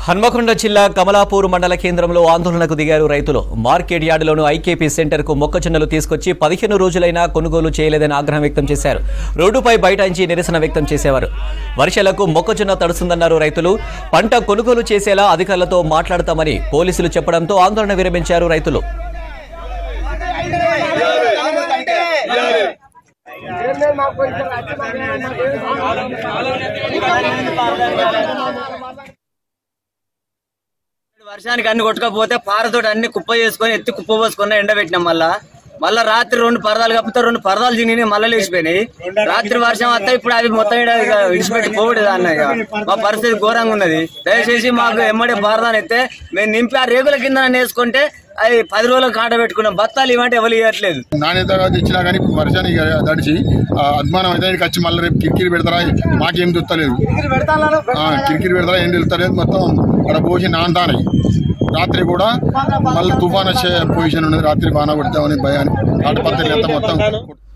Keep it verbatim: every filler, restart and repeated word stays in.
హన్మకొండ జిల్లా కమలాపూర్ మండల కేంద్రంలో ఆందోళనకు దిగారు రైతులు. మార్కెట్ యార్డులోని ఐకేపీ సెంటర్కు మొక్కజొన్నలు తీసుకొచ్చి పదిహేను రోజులైనా కొనుగోలు చేయలేదని ఆగ్రహం వ్యక్తం చేశారు. రోడ్డుపై బైఠాయించి నిరసన వ్యక్తం చేసేవారు. వర్షాలకు మొక్కజొన్న తడుస్తుందన్నారు రైతులు. పంట కొనుగోలు చేసేలా అధికారులతో మాట్లాడతామని పోలీసులు చెప్పడంతో ఆందోళన విరమించారు రైతులు. వర్షానికి అన్ని కొట్టుకపోతే పారతోటి అన్ని కుప్ప చేసుకొని ఎత్తి కుప్ప పోసుకున్న ఎండ పెట్టినాం. మళ్ళా మళ్ళా రాత్రి రెండు పరదాలు కప్పితే రెండు పరదాలు తిని మళ్ళీ లేచిపోయినాయి. రాత్రి వర్షం వస్తే ఇప్పుడు అది మొత్తం విడిచిపెట్టి పోవడేది అన్నయ్య. మా పరిస్థితి ఘోరంగా ఉన్నది. దయచేసి మాకు ఎమ్మడే పరదాలు ఎత్తే మేము నింపి ఆ రేగుల కింద వేసుకుంటే అది పది రోజులకు కాట పెట్టుకున్నాం. బత్తాలు ఇవ్వంటే ఎవరు ఇవ్వట్లేదు. నాణ్యతగా తెచ్చినా కానీ ఇప్పుడు వర్షానికి తడిచి అద్మానం అయితే వచ్చి మళ్ళీ రేపు కిరికిరి పెడతారా మాకేం తెలుస్తలేదు. కిరికిరి పెడతారా ఏం తెలుస్తలేదు. మొత్తం అక్కడ పోసి నాంతానే రాత్రి కూడా మళ్ళీ తుఫాన్ వచ్చే పొజిషన్ ఉన్నది. రాత్రి బాగా కొడతామని భయాన్ని ఆటపత్రి మొత్తం